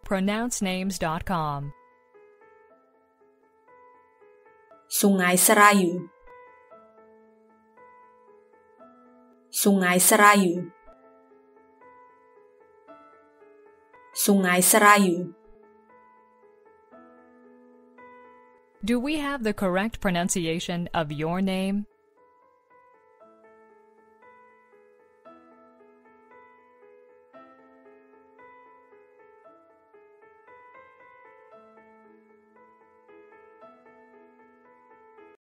pronouncenames.com. Sungai Serayu. Sungai Serayu. Sungai Serayu. Do we have the correct pronunciation of your name?